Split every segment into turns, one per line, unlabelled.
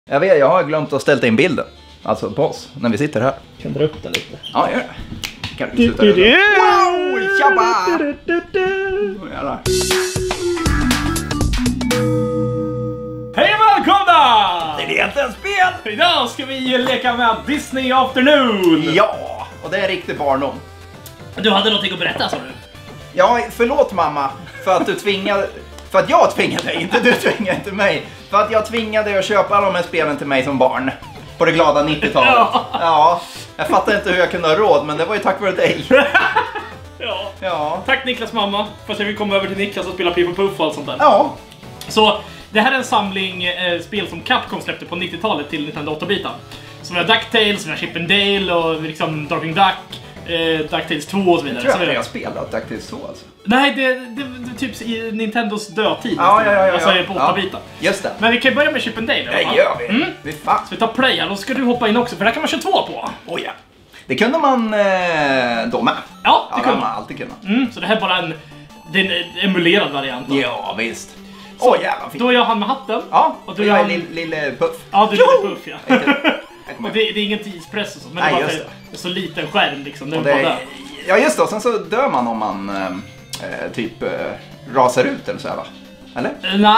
Jag vet, jag har glömt att ställa in bilden. Alltså på oss, när vi sitter här.
Kan dra upp den lite.
Ja, gör det. Kan du sluta det? Wow, tjabba! Jävlar.
Hej och välkomna!
Det är inte en spel!
Idag ska vi leka med Disney Afternoon.
Ja, och det är en riktig barndom.
Du hade någonting att berätta, sa du?
Ja, förlåt mamma för att du tvingade... För att jag tvingade dig, inte du tvingade inte mig. För att jag tvingade dig att köpa alla de här spelen till mig som barn. På det glada 90-talet. Ja, jag fattar inte hur jag kunde ha råd, men det var ju tack vare dig. Ja.
Tack Niklas mamma, för att jag vill komma över till Niklas och spela Piff och Puff och allt sånt där.
Ja.
Så det här är en samling spel som Capcom släppte på 90-talet till Nintendo 8-bitar. Som är DuckTales, som är Chip and Dale och liksom Darkwing Duck, DuckTales 2 och så vidare.
Jag tror jag spelat DuckTales 2 alltså.
Nej, det är typ i Nintendos dödtid.
Ja.
Alltså på 8-bitar.
Just det.
Men vi kan börja med Chip and Dale.
Det gör vi. Vi fan.
Så vi tar play här, då ska du hoppa in också, för där kan man köra 2 på.
Oh, ja. Det kunde man då med.
Ja, det kunde
man alltid kunna.
Så det här är bara en emulerad variant då.
Ja, visst.
Så,
jävla fint.
då är jag han med hatten.
Ja,
och då är jag
lille Puff.
Ja, du är lille Puff, ja.
Och
det är ingen tidspress och så, men
nej,
det är bara så liten skärm liksom. Det är bara där.
Ja, just det. Och sen så dör man om man typ rasar ut eller så här, va? Eller?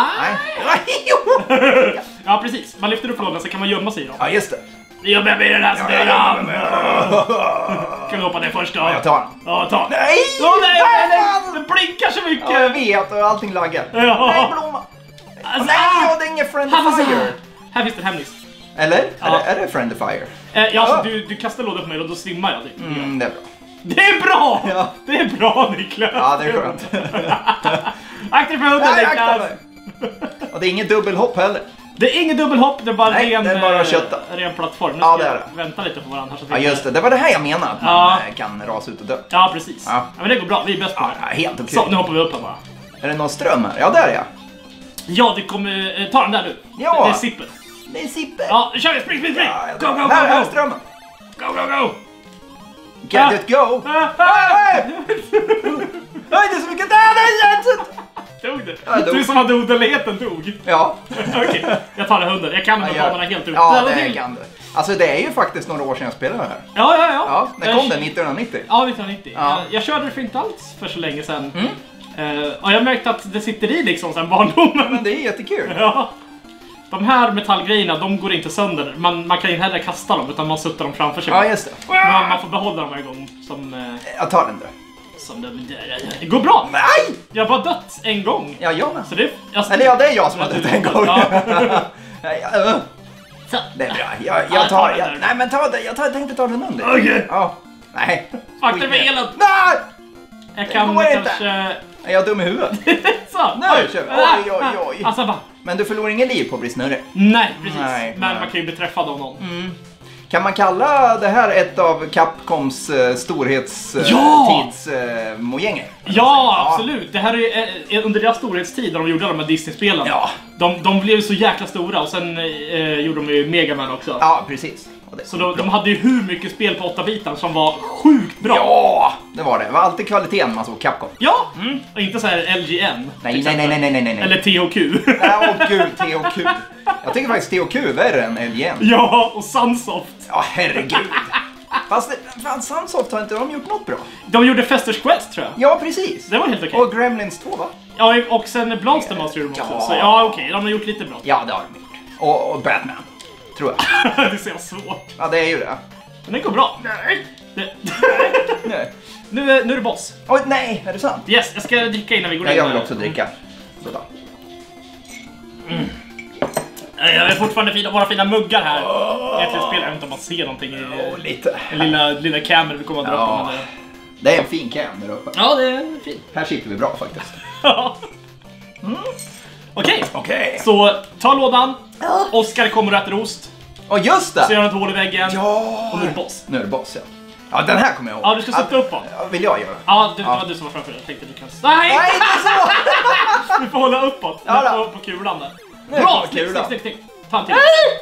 Nej. Ja, precis. Man lyfter upp lådan så kan man gömma sig i dem.
Ja, just det.
Jag med den här spelen. Kan du hoppa ner först då?
Ja, jag tar den.
Ja, ta.
Nej!
Nej! Det blinkar så mycket.
Ja, jag vet. Och allting laggar.
Ja.
Nej, blomma.
Alltså,
Nej, det är ingen Friendly Fire.
Här finns det en hemlis.
Eller?
Ja.
Är det Friendly Fire?
Ja, alltså, du kastar lådan på mig och då svimmar jag typ.
Det är bra.
Det är bra!
Ja.
Det är bra, Niklas!
Ja, det är skönt.
Akta för hunden, Niklas!
Och det är ingen dubbelhopp heller.
Det är ingen dubbelhopp, det är bara
nej,
ren,
det är bara kötta.
Ren plattform. Nu
ja,
ska
det är
jag
det.
vänta lite på varandra. Så
ja, just det. Det var det här jag menade. Att man kan rasa ut och dö.
Ja, precis.
Ja.
Men det går bra, vi är bäst på det.
Ja, helt okej.
Så, nu hoppar vi upp här bara.
Är det någon ström här? Ja, där är jag.
Ja, det kommer... ta den där nu.
Ja.
Det är sippen.
Det är sippen.
Ja, nu kör vi! Spring!
Ja,
go!
Här är strömmen.
Go!
Get it go! Nej, det är så mycket där!
Tog det?
Ja,
Du som hade odödligheten dog.
Ja.
Okej, jag tar det 100. Jag kan de här banorna helt ut.
Ja, det kan du. Alltså det är ju faktiskt några år sedan jag spelade det här.
Ja.
Ja, det kom den 1990.
Ja, 1990.
Ja.
Jag körde det för inte alls för så länge sedan. Och jag märkte att det sitter i liksom sen barndomen.
Men det är jättekul.
Ja. De här metallgrejerna, de går inte sönder. Man kan inte heller kasta dem, utan man suttar dem framför sig.
Ja, just det.
Men man får behålla dem varje gång som...
Jag tar den då.
Det går bra!
Nej!
Jag har bara dött en gång.
Ja, jag med.
Så det,
Eller ja, det är jag som har dött en gång.
Ja.
Så. Det är bra. Jag tar... nej, men ta det. Jag tänkte ta den under.
Okej.
Ja. Nej.
Fuck, det var elen.
Nej!
Jag kan
går inte.
kanske...
Är jag dum i huvudet?
Så.
Nej, kör. Oj.
Alltså bara...
Men du förlorar ingen liv på att bli snurrig.
Nej, precis.
Nej,
men
nej.
man kan ju bli träffad av någon.
Kan man kalla det här ett av Capcoms storhetstidsmojänger?
Ja, absolut. Det här är under deras storhetstid när de gjorde de här Disney-spelen.
Ja.
De blev så jäkla stora och sen gjorde de ju Mega Man också.
Ja, precis.
Så de hade ju hur mycket spel på 8-bitar som var sjukt bra.
Ja, det var det. Det var alltid kvaliteten man såg Capcom.
Ja, och inte så här LGN.
Nej.
Eller THQ.
Åh gud, THQ. Jag tycker faktiskt THQ är värre än LGN.
Ja, och Sunsoft.
Ja, herregud. Fast Sunsoft har inte de gjort något bra.
De gjorde Fester's Quest, tror jag.
Ja, precis.
Det var helt okej.
Och Gremlins 2, va?
Ja, och sen Blonster Master gjorde de också.
Ja.
Så ja, okej. De har gjort lite bra.
Ja, det har de gjort. Och Batman, tror jag.
Det är så svårt.
Ja, det är ju det.
Men det går bra.
Nej. Nej.
Nu är det boss.
Oj, nej, är det sant?
Yes, jag ska dricka innan vi går in.
Jag vill också dricka. Sådär.
Jag är fortfarande våra fina muggar här. Egentligen spelar jag inte om man ser någonting i
lite.
lilla kameran vi kommer att dra upp. Men
det är en fin cam där uppe.
ja, det är fint.
Här sitter vi bra faktiskt.
Okej. Så ta lådan. Oskar kommer och äter ost.
Och just det!
Så gör han ett hål i väggen.
Ja!
Och nu är det boss.
Nu är det boss, ja. Ja, den här kommer jag ihåg.
Ja, du ska sätta upp honom.
Vill jag göra?
Ja, det var du som var framför dig. Jag tänkte du kan... Nej,
inte så!
Du får hålla uppåt.
Ja,
på kulan där.
Bra,
snyggt. Ta en till.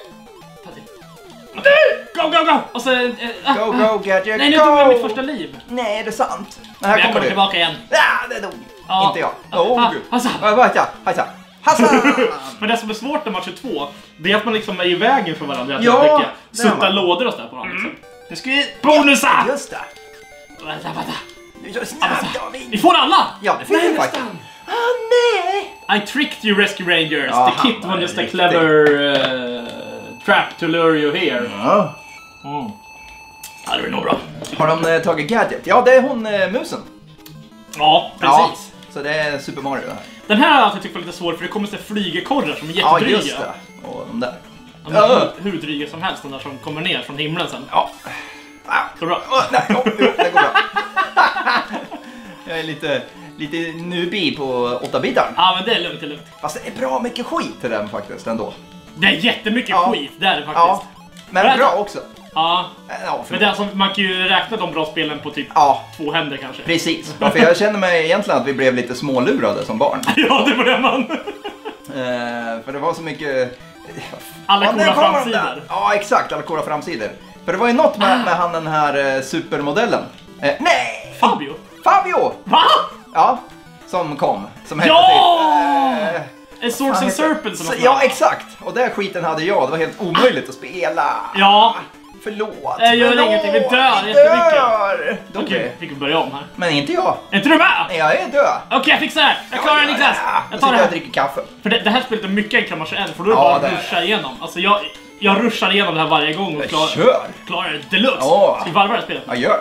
Go! Och så...
Go, Gadget,
nej, nu tog jag mitt första liv.
Nej, är det sant? Men
Men
här
jag kommer
du.
tillbaka igen.
Ja, det dog.
Ja.
Inte jag. Åh, gud.
Alltså.
Hajsa. Hassan!
Men det som är svårt när man kör 2, det är att man liksom är i vägen för varandra.
Ja,
Sutta lådor och sådär på varandra. Liksom. Nu ska vi bonusa!
Just det. Nu kör snabbt, David.
Vi får alla!
Ja, det fick vi faktiskt. Nej!
I tricked you, Rescue Rangers.
Ja,
The kit
han
was
var
just a
riktig.
clever trap to lure you here.
Ja.
Ja, det är nog bra.
Har de tagit gadget? Ja, det är hon musen.
Ja,
Ja,
precis.
så det är Super Mario det här.
Den här har jag alltid tyckt var lite svår för det kommer så flygekorrar som är
Ja,
jättedryga.
just det. Och de där.
Hur dryga som helst, de där som kommer ner från himlen sen.
Ja.
Går bra?
Nej, jo, det går bra. Jag är lite newbie på 8-bitar.
Ja, men det är lugnt, det är lugnt.
Fast det är bra mycket skit till den faktiskt ändå.
Det är jättemycket
Ja.
skit, det är det faktiskt.
Ja, men bra också.
Ja.
Ja,
Men det är alltså, man kan ju räkna de bra spelen på typ
ja,
2 händer kanske.
precis. Ja, för jag känner mig egentligen att vi blev lite smålurade som barn.
Ja, det börjar man.
För det var så mycket...
Alla
Ja,
coola
där kommer de
framsidor.
där. Ja, exakt. Alla coola framsidor. För det var ju något med han den här supermodellen. Nej! Fabio!
Va?
Ja, som kom. Som hette
Ja!
typ...
Swords
han
and
hette-
Serpents eller något
Ja,
sånt.
exakt. Och den skiten hade jag. Det var helt omöjligt att spela.
Ja.
Förlåt.
Det gör
förlåt.
ingenting, vi dör
Vi
jättemycket.
dör.
Okej, vi kan börja om här.
Men inte jag.
Är inte du med?
Jag är död.
Okej, jag fixar det. Jag klarar det, Niklas. Jag tar det
Jag
här.
dricker kaffe.
För det här spelet är mycket enklare man kör en, för då är det
Ja,
bara
det
att
är
ruscha igenom. Alltså jag ruschar igenom det här varje gång och
Kör.
klarar det deluxe.
Ja.
Ska vi varva det här spelet?
Ja, gör.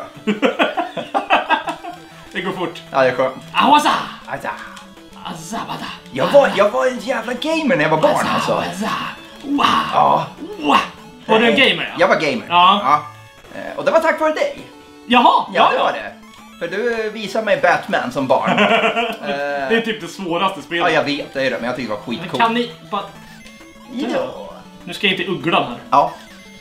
Det går fort.
Ja, det är skönt.
Awasa!
Alltså,
Azabada!
jag var en jävla gamer när jag var barn alltså.
Awasa! Wow!
Ja.
Wow! Var du en gamer? Ja?
Jag var gamer.
Ja.
Och det var tack vare dig.
Jaha!
Ja, det var det. För du visade mig Batman som barn.
Det är typ det svåraste spelet.
Ja, jag vet det är det, men jag tycker det var
Men
skitcoolt.
kan ni bara...
Ja.
Nu ska jag inte ugglan här.
Ja,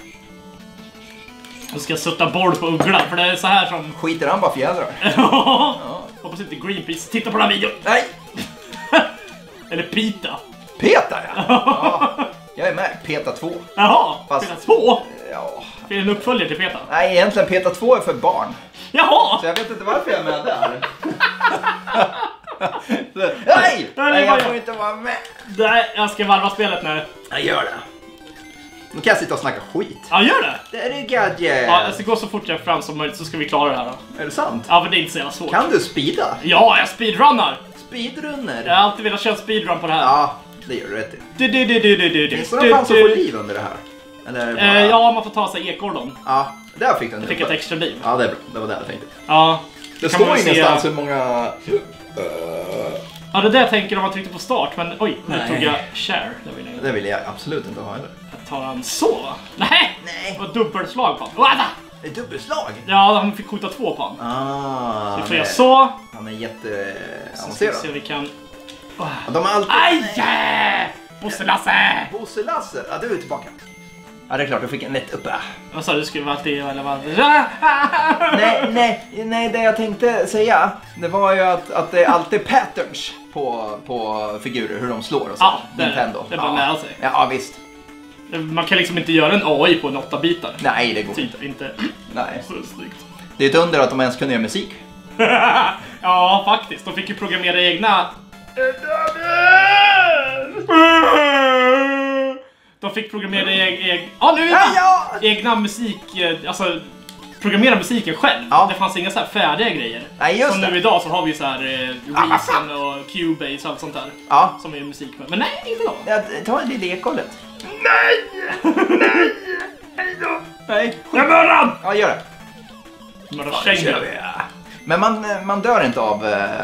Nu ska jag sätta board på ugglan, för det är så här som...
skiter han bara fjädrar.
Hoppas inte Greenpeace tittar på den här videon.
Nej,
Eller Pita.
Peta ja. Jag är med, Peta 2.
Jaha,
Fast-
Peta 2?
Ja.
Det är en uppföljare till Peta.
Nej, egentligen Peta 2 är för barn.
Jaha!
Så jag vet inte varför jag är med där. Nej! Nej, jag får inte vara med.
Nej, jag ska varva spelet nu.
Jag gör det. Nu kan jag sitta och snacka skit.
Ja, gör det!
Det är gadget.
Ja, jag ska gå så fort jag fram som möjligt så ska vi klara det här då.
Är det sant?
Ja, men det är inte så jävla svårt.
Kan du speeda?
Ja, jag speedrunnar!
Speedrunner?
Jag har alltid velat köra speedrun på det här.
Ja, det gör du rätt i. Finns det någon chans att få liv under det här? Eller bara...
Ja, man får ta sig ekordon.
Ja, där fick du en
Jag fick ett extra liv.
Ja, det är bra. Det var det jag tänkte.
Ja.
Det
kan man
står
väl
ingenstans
se-
hur många...
Ja, det där tänker om man tryckte på start, men oj, nu
Nej.
tog jag share. Det vill jag inte.
Det vill jag absolut inte ha heller.
Jag tar han så. Nej!
Nej.
Det var dubbelslag på honom.
Det är dubbelslag.
Ja, han fick skjuta 2 på honom.
Ah,
Så får jag så.
Han är
Så ska vi
jätteavancerad.
se om vi kan...
Ja, de har alltid...
Aj! Bosse-Lasse!
Bosse Lasse, ja du är tillbaka. Ja, det är klart, du fick en lätt uppe.
Vad sa du? Skulle vara alltid eller vad?
Nej, det jag tänkte säga, det var ju att det är alltid patterns på figurer, hur de slår och så.
Ja,
Nintendo.
det är bara att lära sig.
Ja, visst.
Man kan liksom inte göra en AI på en 8-bitar.
Nej, det går inte.
Typ inte.
Nej.
Så snyggt.
Det är ett under att de ens kunde göra musik.
Ja, faktiskt. De fick ju programmera egna... De fick programmera egna musik... Alltså, programmera musiken själv.
Ja.
Det fanns inga så här färdiga grejer.
Nej, just
Som
det.
nu idag så har vi så här Reason och Cubase och allt sånt där.
Ja.
Som är musik med. Men nej, inte då.
Ta det lilla ekollet.
Hejdå!
Nej.
Jag mördar han!
Ja, gör det.
Mördar
Kör
Schengen.
vi. Men man dör inte av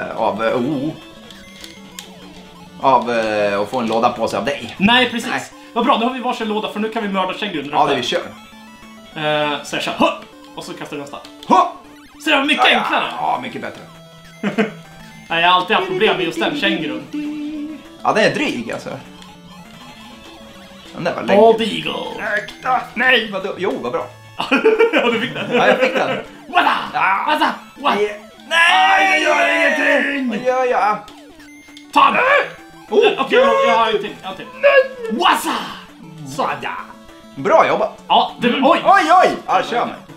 att få en låda på sig av dig.
Nej, precis.
Nej.
Vad bra, nu har vi varsin låda för nu kan vi mörda Schengen.
Ja, det vi kör.
Så jag kör hopp! Och så kastar du nästa.
Ha!
Så det var mycket enklare.
Ja, mycket bättre.
Nej, jag har alltid haft problem med just den kängurun.
Ja, den är dryg alltså. Den där var länge.
Bald Eagle.
Äkta. Nej, vadå? Jo, vad bra.
Ja, du fick den.
Ja, jag fick den.
Wada!
Ja.
Wada! Wada!
Nej, jag gör ingenting! Vad gör jag?
Ta den!
Oh,
Okej, jag har en till. Nej! Wassa!
Sådär. Bra jobbat.
Ja, det var... Oj!
Oj, oj! Ja, kör mig.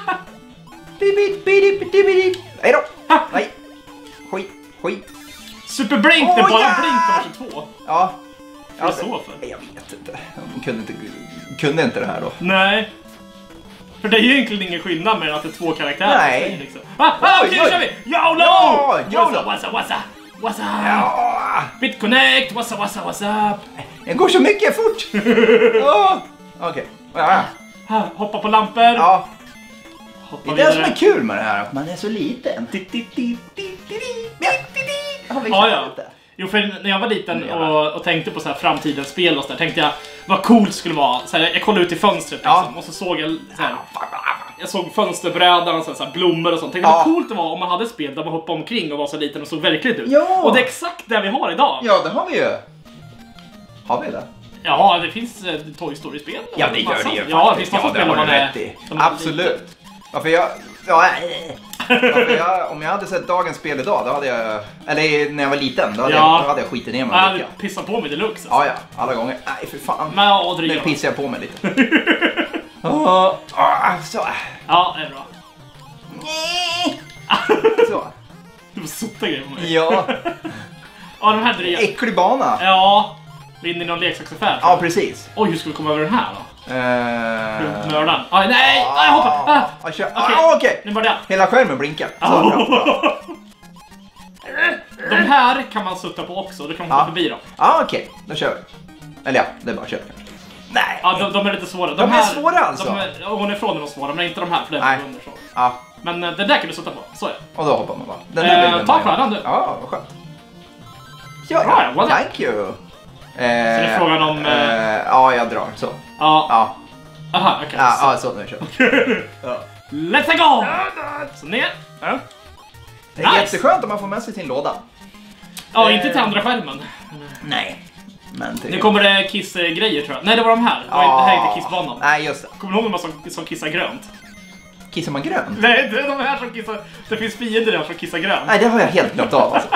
Hej då. Nej. Skit.
Super Blink, det är bara Blink nummer 22.
Ja.
Vad är det så för?
Jag vet inte. De kunde inte det här då.
Nej. För det är ju egentligen ingen skillnad med att det är 2 karaktärer.
Nej.
Liksom. Okej, nu kör vi! YOLO!
Ja, YOLO!
What's up?
Ja.
BitConnect, what's up?
Det går så mycket fort. Okej. Ja.
Hoppa på lampor.
Ja.
Hoppa
Det är det som
vidare.
är kul med det här, att man är så liten.
Ja. Jo, för när jag var liten och tänkte på så här framtidens spel och så där, tänkte jag vad coolt skulle vara. Så här, jag kollade ut i fönstret liksom, och så såg jag så här, jag såg fönsterbrädan och så här, blommor och sånt. Tänkte vad coolt det var om man hade ett spel där man hoppade omkring och var så liten och såg verkligt ut.
Ja.
Och det är exakt det vi har idag.
Ja, det har vi ju. Har vi det?
Ja, det finns Toy Story-spel.
Ja, det gör det ju.
Ja, det finns massa spel om man är...
Absolut. Varför om jag hade sett dagens spel idag, då hade jag... Eller när jag var liten, då hade jag skitit ner mig.
Jag hade pissat på mig deluxe.
Ja, alla gånger. Nej, för fan.
Men
Nu pissar jag på mig lite. Så.
Ja, det är bra.
Så.
Du får sutta grejer på mig.
Ja.
Ja, de här drev.
Äcklig bana.
Ja. Vi är inne i någon leksaksaffär.
Ja, precis.
Oj, hur ska vi komma över den här då? Mördaren. Aj, nej! Jag hoppar!
Okej.
Nu börjar jag.
Hela skärmen blinkar. Så bra.
De här kan man sutta på också. Du kan hoppa förbi dem.
Ja, okej. Då kör vi. Eller ja, det är bara att köra. Nej.
Ja, de är lite svåra.
De är svåra alltså?
Hon är från de svåra, men inte de här, för det är under så.
Ja.
Men den där kan du sutta på. Så är det.
Och då hoppar man bara. Den där
ta stjärnan du.
Ja, vad skönt.
Bra,
thank you.
Så det är frågan om...
ja, jag drar så.
Ja. Aha, okej.
Ja, så nu kör vi.
Let's go! Så ner. Ja.
Det är jätteskönt om man får med sig sin låda.
Ja, inte till andra skärmen.
Nej. Men
nu kommer det Kiss-grejer tror jag. Nej, det var de här. Det här är inte Kiss-banan.
Nej, just det.
Kommer du ihåg de som kissar grönt?
Kissar man grönt?
Nej, det är de här som kissar... Det finns fiender där som kissar grönt.
Nej, det har jag helt glömt av alltså.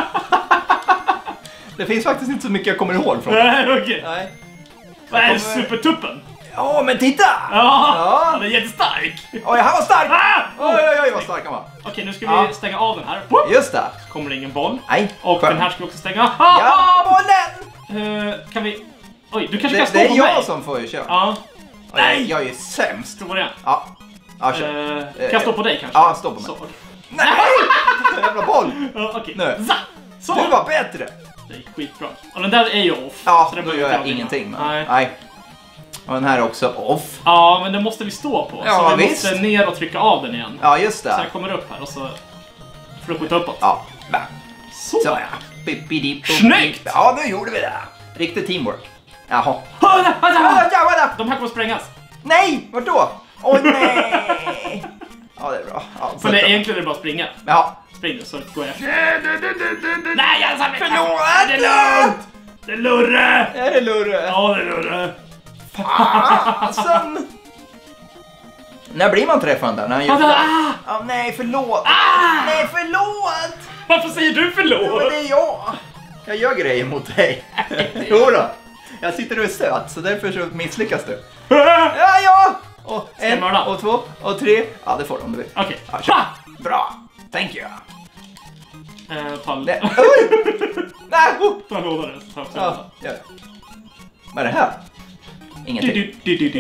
Det finns faktiskt inte så mycket jag kommer ihåg från.
Nej, okej. Nej. Vad är supertuppen?
Ja, men titta!
Ja, han är jättestark.
Oj, han var stark! Oj, vad stark han var.
Okej, nu ska vi stänga av den här.
Just det.
Kommer det ingen boll.
Nej.
Och den här ska vi också stänga.
Ja, bollen!
Kan vi... Oj, du kanske kan stå
på mig.
Det
är jag som får köra.
Ja.
Nej, jag är sämst.
Stå på det.
Ja,
kör. Kan jag stå på dig kanske?
Ja, stå på mig. Så. Nej! Jävla boll!
Okej.
Så. Du var bättre.
Det är skitbra. Och den där är ju off.
Ja, så då gör jag ingenting. Nej. Och den här är också off.
Ja, men det måste vi stå på.
Ja,
så vi måste ner och trycka av den igen.
Ja, just det.
Så jag kommer upp här och så får du skjuta uppåt.
Ja,
så
ja.
Snyggt!
Ja, nu gjorde vi det. Riktigt teamwork. Jaha.
De här kommer sprängas.
Nej, vart då? Åh nej. Ja, det är bra. Ja,
så det är egentligen bara att springa.
Ja.
Spring så går jag. Nej, jag sa
förlåt!
Det är lugnt! Det är Lurre!
Är det Lurre?
Ja, det är Lurre.
Fasen! När blir man träffad där? När han gör nej, förlåt! Nej, förlåt!
Varför säger du förlåt?
Ja, men det är jag! Jag gör grejer mot dig. Jo då. Jag sitter och är söt, så därför så misslyckas du. Ja! Och en, och två, och tre. Ja, det får de.
Okej.
Ja, bra. Thank you.
Nej! Ta låda det.
Ja, gör det. Vad är det här? Ingenting.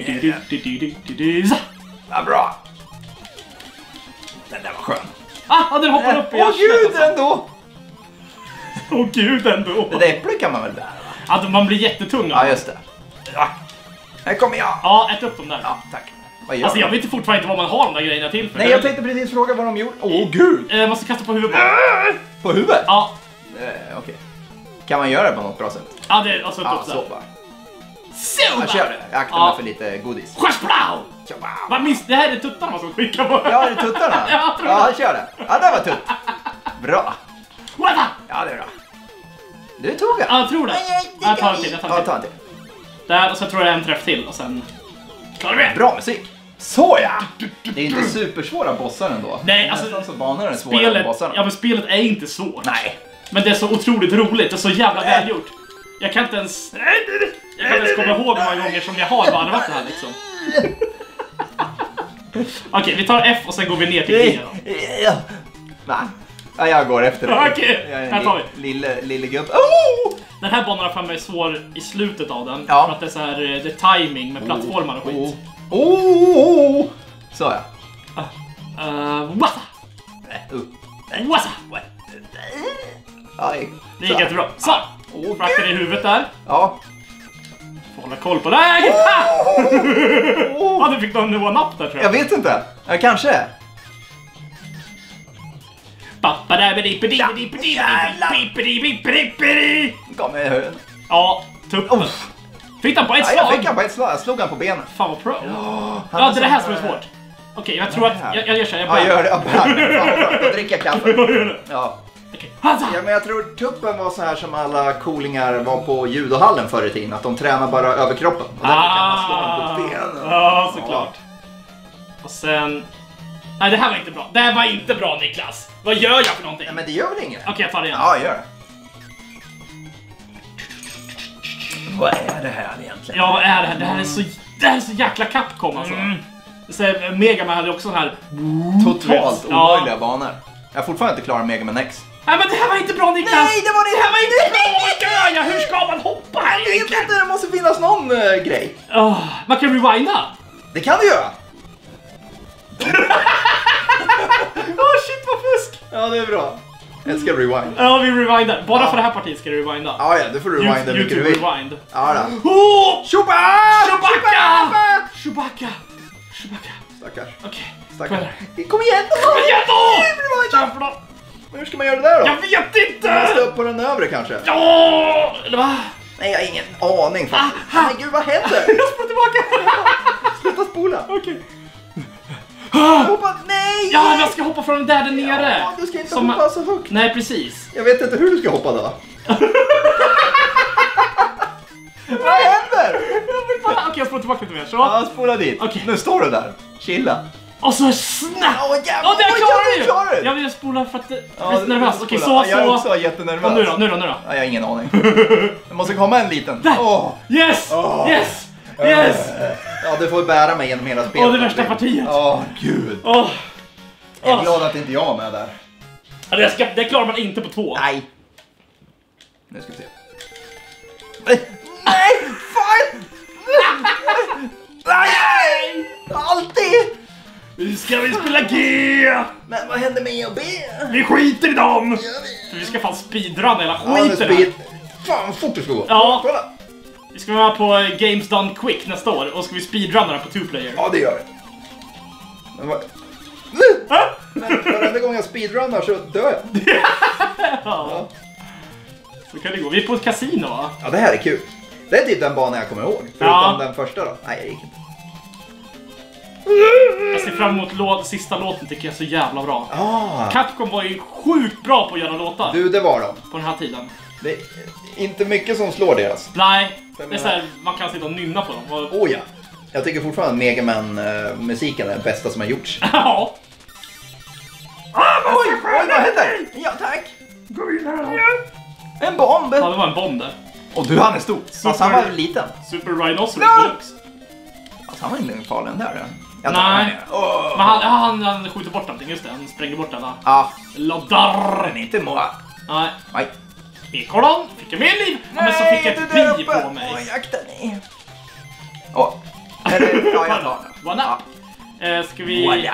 Ja, bra. Den där var skön.
Den hoppar upp i
arslet. Åh gud ändå!
Åh gud ändå!
Det där äpplet kan man väl bära, va?
Alltså man blir jättetung.
Ja, just det. Ja. Här kommer jag.
Ja, ät upp dem där.
Ja, tack.
Alltså jag vet inte fortfarande inte vad man har de där grejerna till för.
Nej, jag tänkte precis fråga vad de gjorde. Åh gud!
Man ska kasta på huvudet.
På huvudet?
Ja.
Okej. Kan man göra det på något bra sätt?
Ja, det är alltså ett
så bara.
Så
jag kör det. Jag aktar mig för lite godis.
Skärsplau! Det här är tuttarna man ska skicka på.
Ja, är det tuttarna?
Ja,
kör det. Ja, det var tutt. Bra. Ja, det är bra. Du tog det.
Ja, jag tror det. Jag tar en till.
Ta en till.
Där, och så tror jag en träff till och sen... Klarar vi det?
Bra musik. Så ja! Det är inte supersvåra bossar ändå.
Nej, alltså...
Nästan så banorna är svåra än bossarna.
Ja, men spelet är inte svårt.
Nej.
Men det är så otroligt roligt. Det är så jävla välgjort. Jag kan inte ens... Jag kan inte ens komma ihåg hur många gånger som jag har varvat det här liksom. Okej, vi tar F och sen går vi ner till G då.
Va? Ja, jag går efter dig.
Okej, här tar vi.
Lille gubb.
Den här banan har för mig svår i slutet av den.
Ja.
För att det är så här, det är timing med plattformar och skit.
Så ja.
Wassa! Wassa!
Aj.
Det gick jättebra. Så! Frackade i huvudet där.
Ja.
Får hålla koll på läget. Ja, du fick någon one-up där tror jag.
Jag vet inte. Ja, kanske. Kom med hön.
Ja, tuppen. Fick han på ett slag?
Jag fick han på ett slag. Jag slog han på benen.
Fan vad pro. Ja, det är det här som är svårt. Okej, jag tror att jag gör så här.
Ja, gör det. Fan, då dricker jag kaffe. Ja.
Ja,
men jag tror tuppen var så här som alla coolingar var på judohallen förr i tiden. Att de tränar bara överkroppen. Och därför kan man slå dem på benen.
Ja, såklart. Och sen... Nej, det här var inte bra. Det här var inte bra, Niklas. Vad gör jag för någonting?
Nej, men det gör väl inget.
Okej, jag tar det igen.
Ja, gör det. Vad är det här egentligen?
Ja, vad är det här? Det här är så jäkla Capcom alltså. Så Mega Man hade också så här...
Totalt omöjliga banor. Jag har fortfarande inte klarat Mega Man X.
Nej, men det här var inte bra, Niklas!
Nej, det här var inte
bra! Hur ska man hoppa här
egentligen? Jag vet inte, det måste finnas någon grej.
Man kan rewinda.
Det kan du göra!
Shit vad fusk!
Ja, det är bra. Jag ska rewind.
Ja, vi rewindar. Bara för det här partiet ska du rewinda.
Ja, du får rewinda mycket du vill.
Rewind.
Ja, då.
Chewbacca!
Stackars.
Okej.
Kom igen då! Men hur ska man göra det där då?
Jag vet inte!
Man måste upp på den övre kanske.
Ja! Eller va?
Nej, jag har ingen aning faktiskt. Men gud, vad händer?
Jag spolar tillbaka!
Sluta spola.
Okej.
Hoppa, nej!
Ja, jag ska hoppa från där nere.
Ja, du ska inte hoppa så högt.
Nej, precis.
Jag vet inte hur du ska hoppa då. Vad händer?
Okej, jag spolar tillbaka lite mer. Så.
Ja, spola dit.
Okej.
Nu står du där. Chilla.
Och så snabbt!
Åh, jävlar!
Det klarar
Klarar du!
Jag vill spola för att jag är nervös. Okej, så.
Jag är också jättenervös.
Och nu då?
Ja, jag har ingen aning. Det måste komma en liten.
Yes!
Ja, du får bära mig genom hela spelet.
Det värsta partiet.
Gud. Jag är glad att inte jag var med där.
Det klarar man inte på 2.
Nej. Nu ska vi se. Nej! Fan! Nej! Alltid!
Nu ska vi spela G!
Men vad händer med E och B?
Vi skiter i dem! För vi ska fan speedrun hela skiten
här. Fan vad fort det ska gå.
Ja.
Kolla.
Vi ska vara på Games Done Quick nästa år och ska vi speedrunna den på 2-player.
Ja, det gör vi. Men varenda gång jag speedrunnar så dör jag.
Ja. Så kan det gå. Vi är på ett kasino, va?
Ja, det här är kul. Det är typ den banan jag kommer ihåg. Förutom den första då. Nej, det gick inte.
Jag ser fram emot sista låten, tycker jag är så jävla bra.
Ah.
Capcom var ju sjukt bra på att göra låtar.
Du, det var de.
På den här tiden.
Det är inte mycket som slår deras.
Nej, det är så här, man kan sitta och nynna på dem.
Oh ja. Jag tycker fortfarande att Mega Man-musiken är den bästa som har gjorts.
Ja.
Oj, vad händer? Ja, tack.
Gå in här.
En bomb.
Ja, det var en bomb där.
Och du, han är stor. Fast han var liten.
Super Rhinoceros Deluxe.
Alltså, han var inte farlig den där.
Nej. Men han skjuter bort någonting, just det. Han spränger bort alla.
Ja.
Laddar.
Men inte många.
Nej.
Nej.
Ekolon, fick jag mer liv? Ja, men så fick jag ett bi på mig.
Åh, jakta ni. Åh. Eller, ja, jag tar den.
One up. Ska vi...
Nej.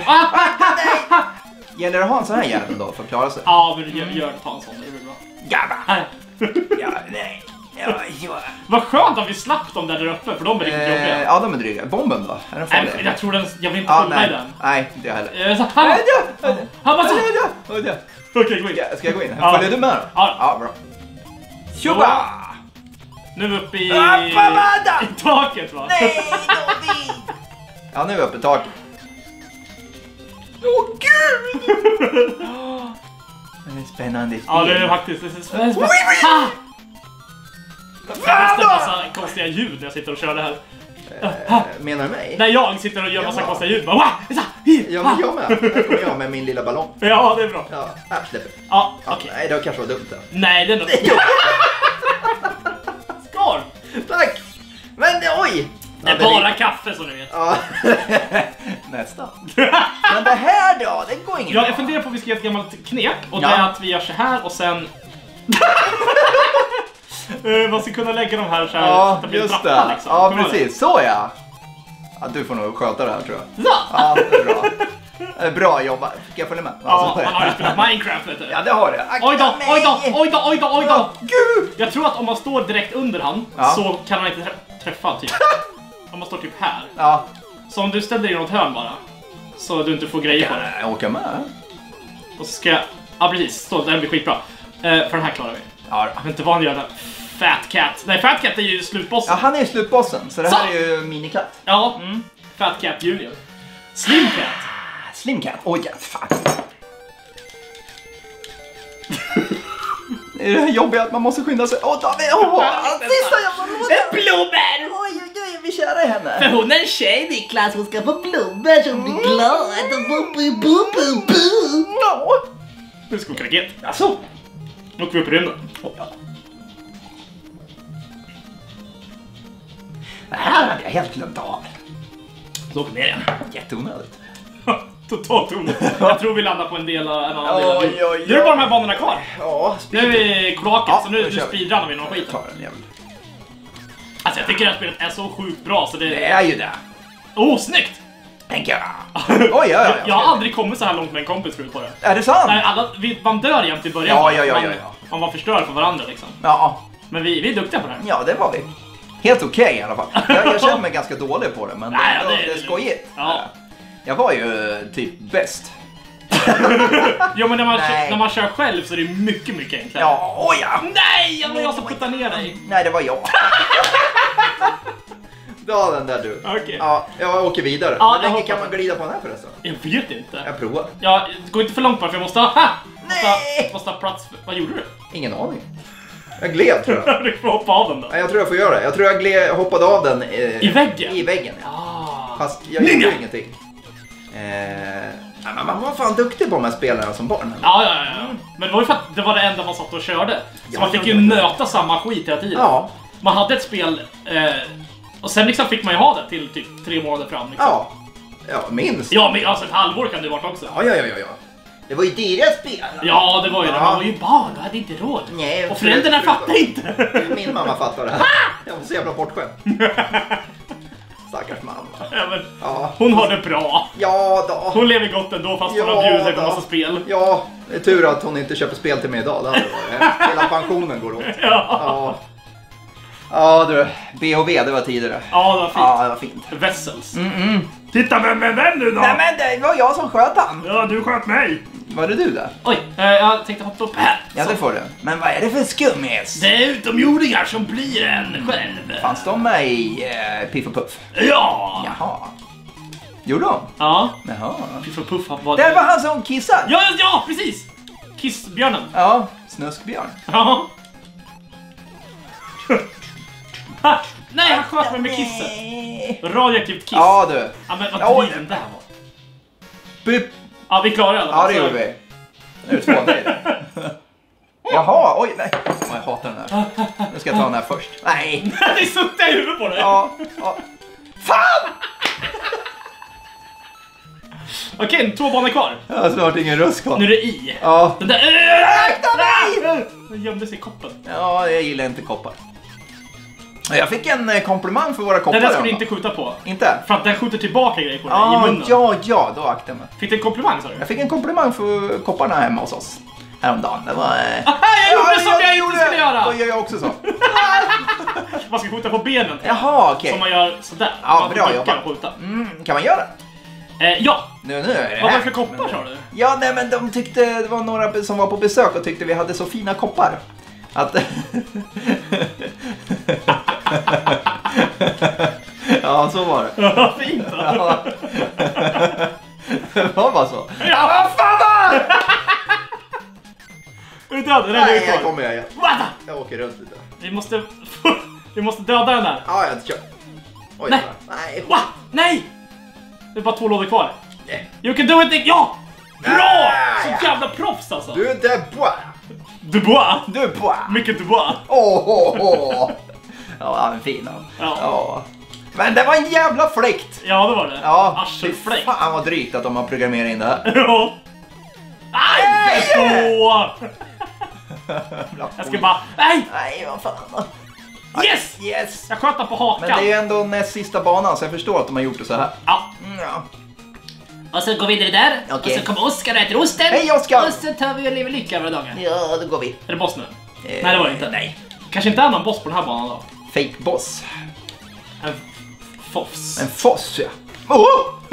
Gäller det att ha en sån här jävel då för att klara sig?
Ja, men gör ta en sån, det är bra.
Gabba. Ja, nej. Ja.
Vad skönt att vi slapp dem där uppe, för de är riktigt jobbiga.
Ja, de är dryga. Bomben då? Är den farlig?
Nej, jag tror jag vill inte skjuta i den.
Nej, inte jag heller.
Han bara så. Okej, gå in.
Ska jag gå in? Följer du med då?
Ja.
Bra. Tjoba!
Nu är vi uppe i taket, va?
Nej, ja, nu är vi uppe i taket. Åh, gud! Det är spännande spel.
Ja, det är faktiskt. Det är spännande. Jag måste massa konstiga ljud när jag sitter och kör det här.
Menar du mig?
Nej, jag sitter och gör massa konstiga ljud. Bara,
ja, men jag med. Här kommer jag med min lilla ballong.
Ja, det är bra.
Ja, släpper.
Ja, okej.
Nej, det kanske var dumt det.
Nej, det är nog... Skål!
Tack! Men oj!
Det är bara kaffe som ni vet.
Ja. Nästan. Men det här då, det går ingen.
Ja, jag funderar på att vi ska göra ett gammalt knep. Och det är att vi gör så här och sen... man ska kunna lägga de här så här.
Ja,
så
just
trappa,
det.
liksom.
Ja, precis. Så ja. Ja, du får nog sköta det här tror jag.
Så!
Ja, det är bra. Det är bra jobbat. Fick jag följa med?
Ja, man har ju spelat Minecraft, vet du.
Ja, det har jag.
Oj då, oj då, oj då, oj då, oj då.
Gud!
Jag tror att om man står direkt under han så kan han inte träffa typ. Om man står typ här.
Ja.
Så om du ställer dig i något hörn bara. Så du inte får grejer på det.
Jag åker med.
Och så ska jag... Ja, precis. Så, den blir skitbra. För den här klarar vi.
Ja,
Jag vet inte vad han gör där. Fat Cat. Nej, Fat Cat är ju slutbossen.
ja, han är ju slutbossen. Så det här är ju minikatt.
Ja, Fat Cat Junior. Slim Cat.
Slim Cat. Oj, ja, fan. Det är det jobbiga att man måste skynda sig. Åh, David! Sista jävla lådan!
Blommor!
Oj, oj, oj, vi kära henne.
För hon är en tjej, Niklas. Hon ska få blommor som blir glad. Nu ska vi åka raket.
Jaså?
Nu åker vi upp i rymden.
Det här hade jag helt glömt av.
Så åker vi ner igen.
Jätteonödigt.
Totalt onödigt. Jag tror vi landar på en annan del.
Oj, oj, oj.
Nu är det bara de här banorna kvar.
Ja,
Nu är vi kloaket,
Ja,
så nu
nu kör vi.
speedrunnar vi någon skit.
tar den jävel.
Alltså jag tycker att spelet är så sjukt bra så det...
Det är ju det.
Snyggt!
Tänker jag. Oj, ja.
Jag har aldrig kommit så här långt med en kompis förut på det.
Är det sant?
Nej, man dör jämt i början.
Ja.
Man var förstörd för varandra liksom.
Ja.
Men vi är duktiga på det här.
Ja, det var vi. Helt okej i alla fall. Jag känner mig ganska dålig på det, men
Nej,
det är skojigt.
Ja.
Jag var ju typ bäst.
Jo, men när man kör själv så är det mycket, mycket enklare.
Ja, oj ja.
Nej, det var jag som puttade ner dig.
Nej, det var jag. Ja, den där du.
Okej.
Ja, jag åker vidare.
Ja,
Hur länge
jag
kan
hoppas.
man glida på den här förresten?
Jag vet inte.
Jag provar.
Ja, gå inte för långt bara för jag måste ha...
Nej!
Måste ha plats för... Vad gjorde du?
Ingen aning. Jag gled tror jag.
Du får hoppa av den då.
Ja, jag tror jag får göra det. Jag tror jag hoppade av den
I väggen?
I väggen, ja.
Ah.
Fast jag gjorde ingenting. Men man var fan duktig på de här spelarna som barn.
Ja. Men det var ju för att det var det enda man satt och körde. Så man fick ju nöta samma skit hela tiden.
Ja.
Man hade ett spel och sen liksom fick man ju ha det till typ 3 månader fram. Liksom.
Ja, minst.
Ja, men alltså ett halvår kan det varit också.
Ja. Det var ju dyra spel.
Ja, det var ju det. Man var ju barn, du hade inte råd.
Nej,
och föräldrarna fattade inte.
Min mamma fattar det här. Jag var så jävla bortskämd. Stackars mamma.
Ja, men
Ja.
hon har det bra.
Ja då.
Hon lever gott ändå fast hon har bjudit sig på massa spel.
Ja, det är tur att hon inte köper spel till mig idag. Det hade varit. Hela pensionen går åt.
Ja.
Ja du, BHV det var tidigare.
Ja, det var fint.
Ja, det var fint.
Vessels. Titta, vem nu då?
Nej men det var jag som sköt han.
Ja, du sköt mig.
Var det du där?
Oj, jag tänkte hoppa upp här.
Ja, det får du. Men vad är det för skummis?
Det är utomjordingar som blir en själv.
Fanns de med i Piff och Puff?
Ja.
Jaha. Gjorde de?
Ja.
Jaha.
Piff och Puff var
Det var han som kissade.
Ja, precis. Kissbjörnen.
Ja, Snuskbjörn.
Ja. Nej, han sköt mig med kisset. Radioaktivt kiss.
Ja du.
Ja, men vad den där var.
Bup.
Ja, vi klarar det.
Ja, det gjorde vi. Nu är det 2 grejer. Jaha, oj, nej. Jag hatar den här. Nu ska jag ta den här först. Nej.
Det suckar i huvudet på dig.
Ja. Fan!
Okej, 2 banor kvar.
Jag har snart ingen röst kvar.
Nu är det i.
Ja.
Den där...
Nej!
Den gömde sig i koppen.
Ja, jag gillar inte koppar. Jag fick en komplimang för våra koppar.
Den där ska du inte skjuta på.
Inte?
För att den skjuter tillbaka grejer på dig i munnen.
Ja, då aktar jag mig.
Fick du en komplimang, sa du?
Jag fick en komplimang för kopparna hemma hos oss. Häromdagen. Det var...
Aha, jag gjorde som jag inte skulle göra!
Då gör jag också så.
Man ska skjuta på benen.
Jaha, okej.
Som man gör sådär.
Ja,
man
bra jobbat. Kan man göra?
Ja.
Nu är det
Vad var
här.
det för koppar, sa du?
Ja, nej men de tyckte, det var några som var på besök och tyckte vi hade så fina koppar. Att... Ja, så var det.
Ja, fint då.
Ja. Det var bara så.
Ja, vad fan var det? Är du död?
Nej, jag kommer igen.
What?
Jag åker runt lite.
Vi måste döda den där.
Ja, jag kör. Oj,
Nej.
Nej.
What? Nej! Det är bara 2 lådor kvar.
Nej.
You can do it! Ja! Bra!
Nej.
Så jävla proffs alltså.
Du är Dubois.
Dubois.
Dubois.
Mycket Dubois.
Åh. Ja, han är fin han.
Ja.
Ja. Men det var en jävla fläkt!
Ja, det var det.
Ja,
Arselfläkt.
Fan vad drygt att de har programmerat in det här.
Ja. Nej, så! Jag ska bara... Nej!
Nej, vad fan.
Yes!
Yes!
Jag sköt den på hakan.
Men det är ändå näst sista banan så jag förstår att de har gjort det så här.
Ja.
Ja.
Och så går vi vidare där.
Okej.
Och så kommer Oskar och äter osten.
Hej, Oskar!
Och så tar vi och lever lyckliga över dagen.
Ja, då går vi.
Är det boss nu? Nej, det var det inte.
Nej.
Kanske inte är någon boss på den här banan då.
Fake boss.
En foss.
En foss, ja. Oh!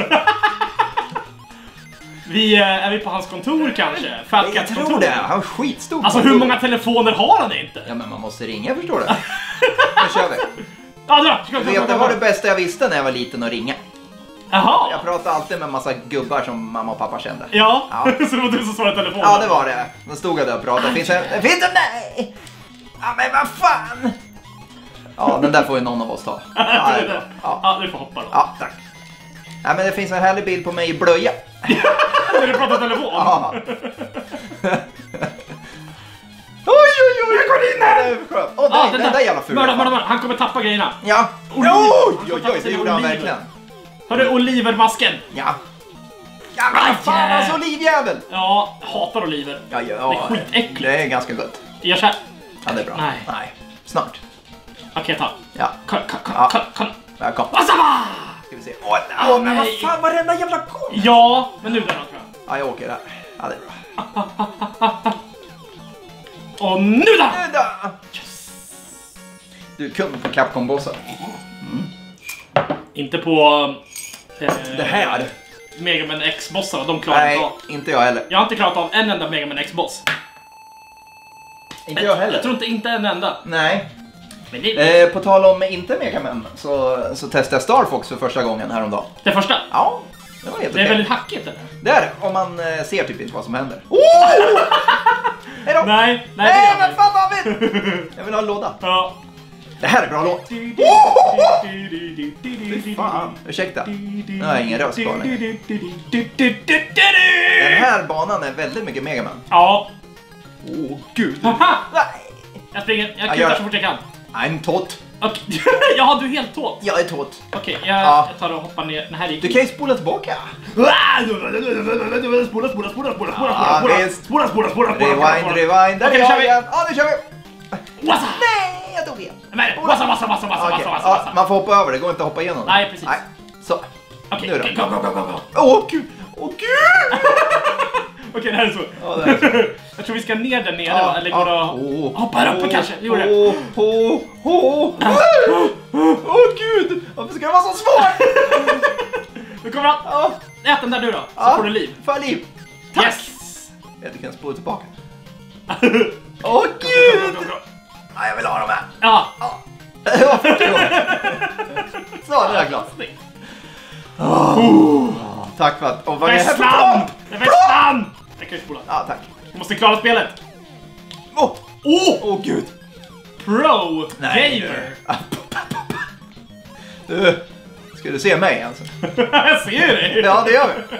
Är vi på hans kontor kanske? Fat
Jag
Cats
tror
kontor.
det. Han är skitstor.
Alltså hur många telefoner har han inte?
Ja, men man måste ringa, förstår du. Nu kör vi.
Ja, dra!
Vet, det var det bästa jag visste när jag var liten att ringa.
Jaha!
Jag pratade alltid med en massa gubbar som mamma och pappa kände.
Ja,
Ja.
så det var du som svarade i telefonen?
Ja, det var det. Då stod jag där och pratade. Finns det? Nej! Ja, men vad fan! Ja, den där får ju någon av oss ta. Ja, det är bra.
Ja, du får hoppa då.
Ja, tack. Ja, men det finns en härlig bild på mig i blöja.
När du pratar i telefon?
Ja. Oj, oj, oj! Jag går in här! Åh, den där jävla fula.
Mörda. Han kommer tappa grejerna.
Ja.
Oliver.
Oj, oj, det gjorde han
Oliver.
verkligen.
Hörru, Olivermasken.
Ja. Ja, men fan alltså, olivjävel!
Ja, hatar oliver.
Ja,
Det är skitäckligt.
Det är ganska gott.
Gör så här.
Ja, det är bra.
Nej.
Snart.
Okej, jag tar.
Ja.
Kolla.
Välkommen.
Wasabi!
Ska vi se. Åh, men vad
nej.
fan, varenda jävla gång!
Ja, men nu den tror jag.
Ja, jag åker där. Ja, det är bra.
Och nu då!
Nu då! Du är kund på Capcom-bossar.
Inte på...
Det här?
Mega Man X-bossar, de klarar inte
Nej,
av.
inte jag heller.
Jag har inte klarat av en enda Mega Man X-boss.
Inte jag heller.
Jag tror inte en enda.
Nej.
Men det
På tal om inte Mega Man så testade jag Star Fox för första gången häromdagen.
det första.
Ja, det var helt
Det är
okej.
väldigt hackigt eller?
Det är det, om man ser typ inte vad som händer. Hejdå!
Nej,
Nej,
det
men fan David! Jag vill ha en låda.
Ja.
Det här är bra låt. Fan, ursäkta. Nu har jag ingen röst kvar längre. Den här banan är väldigt mycket Mega Man.
Ja.
Åh, gud.
Haha!
Nej.
Jag springer, jag
gör
kutar
det.
så fort jag kan.
I'm tot.
Okej. Jaha, du är helt tåt.
Jag är tot.
Okej,
Ja.
jag tar och hoppar ner. Den här gick.
Du kan ju spola tillbaka.
Spola.
Rewind. Där
Okej,
är
kör
jag
vi.
igen. Ja, nu kör vi.
Wassa!
Nej, jag dog igen.
Men, wassa.
Okej, ja, man får hoppa över, det går inte att hoppa igenom.
Nej, precis.
Så.
Okej,
Nu då.
go.
Åh, gud. Åh, gud.
Okej, det här är så.
Ja, det är så.
Jag tror vi ska ner där nere, va? Eller går det att hoppa här uppe kanske? Vi gjorde det.
Åh, gud. Varför ska det vara så svårt?
Nu kommer han.
Ja.
Ät den där du då, så får du liv.
Får liv.
Yes!
Jag kan spola tillbaka. Åh, gud. Ja, jag vill ha dem här.
Ja.
Ja, så, det är jag glad. Tack för att... Och vad är det här för
Västland!
plan?
Det är Västland! Jag kan ju spola.
Ja, tack.
Du måste klara spelet.
Åh, gud.
Pro
Nej,
gamer.
Du, ska du se mig alltså?
Jag ser dig.
Ja, det gör vi.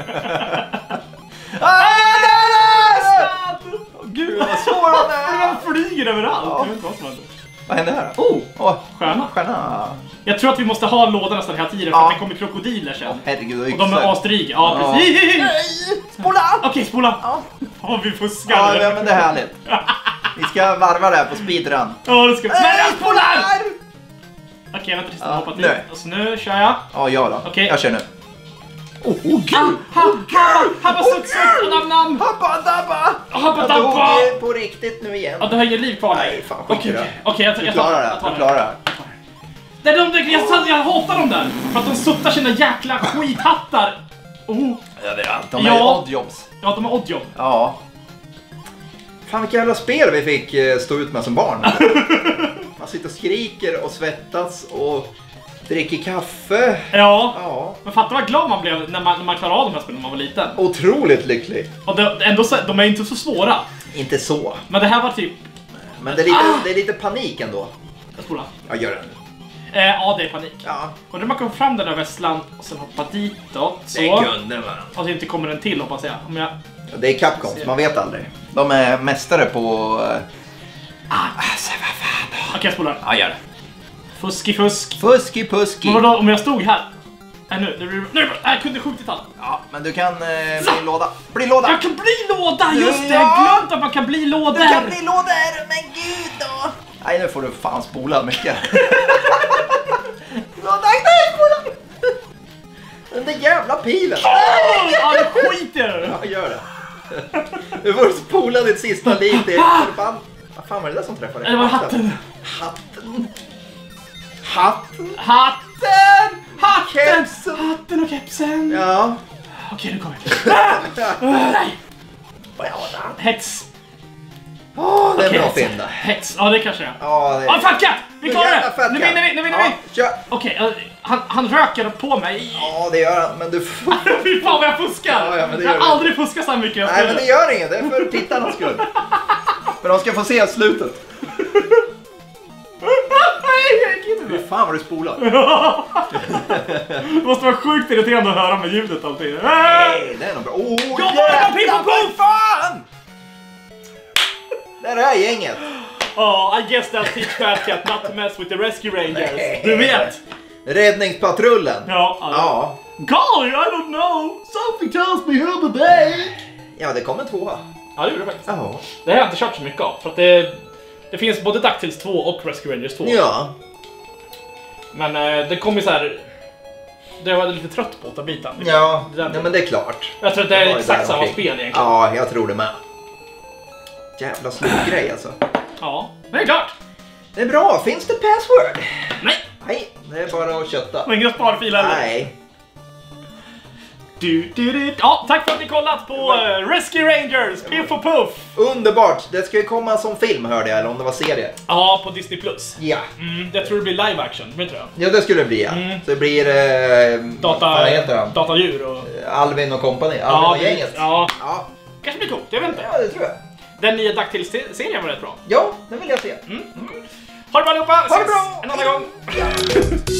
Åh, gud, vad svårt det är.
Han flyger överallt.
Ja.
Jag vet inte vad som händer.
Vad händer här?
Stjärna.
Stjärna.
Jag tror att vi måste ha lådan nästan hela tiden för att det kommer krokodiler sen.
Herregud,
Och de är asdryga. Ja, precis.
Nej, spola!
Okej, spola.
Ja.
Ja, vi fuskar.
Ja, men det är härligt. Vi ska varva det här på speedrun.
Ja, det ska vi. Men jag spolar! Okej, vänta tills den
Ja,
har hoppat
nu.
dit. Och så nu kör jag.
Ja, jag då.
Okej.
Jag kör nu. Åh, gud!
Habba, sutt, nam.
Habba dabba!
Habba,
Jag dog
dabba.
på riktigt nu igen.
Ja, du har ingen liv kvar.
Nej, fan, skit i det.
Okej, jag
Du
tar
klarar
det.
det. Du klarar det.
Det är jag hatar dem där. För att de suttar sina jäkla skithattar.
Överallt. De är
Ja.
oddjobs.
Ja, de har oddjobb.
Ja. Fan, vilka jävla spel vi fick stå ut med som barn. Man sitter och skriker och svettas och dricker kaffe.
Ja.
Ja.
Men fatta vad glad man blev när man klarade av de här spelen när man var liten.
Otroligt lycklig.
Och ändå så, de är inte så svåra.
Inte så.
Men det här var typ...
Men det är lite panik ändå.
Jag spolar.
Ja, gör det.
Ja, det är panik.
Ja.
Och när man kommer fram den där Västland och sen hoppa ditåt så...
Det kunde man.
Och så inte kommer en till hoppas jag. Om jag...
Det är Capcom, man vet aldrig. De är mästare på...
Okej, jag spolar.
Ja, gör det.
Fuski.
Fuski.
Men vadå, om jag stod här? Nu, jag kunde skjutit han.
Ja, men du kan bli låda. Bli låda!
Jag kan bli låda, just det! Jag har glömt att man kan bli låda.
Du kan bli lådor, men gud då! Nej, nu får du fan spola mycket. Nej, spola! Den där jävla pilen.
Ja, det skiter!
Ja, gör det. Du får spola ditt sista liv till förband. Vad fan var det där som träffade dig?
Det var hatten. Hatten och kepsen.
Ja.
Okej, nu kommer jag. Nej. Hets.
Det är en bra film där.
Hets, ja det kanske är.
Ja, det är...
Fat Cat! Vi klarar det! Nu vinner vi!
Kör!
Okej, han röker på mig.
Ja, det gör han, men du får...
Fy fan vad jag fuskar!
Ja, men det
jag
gör
har aldrig fuskat så här mycket.
Nej, men det gör inget, det är för tittarnas skull. För de ska få se slutet. Fy fan vad du spolar.
Det måste vara sjukt irriterande att höra med ljudet alltid.
Nej, det är nog bra. Jävlar, fan! Det är det här gänget.
I guess they'll teach Fat Cat not to mess with the Rescue Rangers. Nej. Du vet.
Räddningspatrullen.
Ja. Golly, I don't know. Something tells me he'll be back.
Ja, det kommer 2.
Ja, det gjorde det faktiskt.
Ja.
Det har jag inte kört så mycket av. För att det finns både DuckTales 2 och Rescue Rangers 2.
Ja.
Men det kom ju så här. Det var lite trött på att ta biten.
Ja, men det är klart.
Jag tror att det är exakt samma spel egentligen.
Ja, jag tror det med. Jävla slutgrej alltså.
Ja, men det är klart.
Det är bra. Finns det password?
Nej,
det är bara att kötta.
Men inga sparfiler.
Nej.
Ja, tack för att ni kollat på Rescue Rangers, Piff och Puff.
Underbart. Det ska ju komma som film, hörde jag, eller om det var serie.
Ja, på Disney+.
Ja.
Jag tror det blir live action, vet du det?
Ja, det skulle det bli, ja. Så det blir... vad heter han?
Datadjur och...
Alvin och company. Alvin och gänget.
Ja. Kanske blir coolt, jag vet inte.
Ja, det tror jag.
Den nya DuckTales-serien var rätt bra.
Ja, den vill jag se.
Ha det bra allihopa!
Ha det bra!
En annan gång!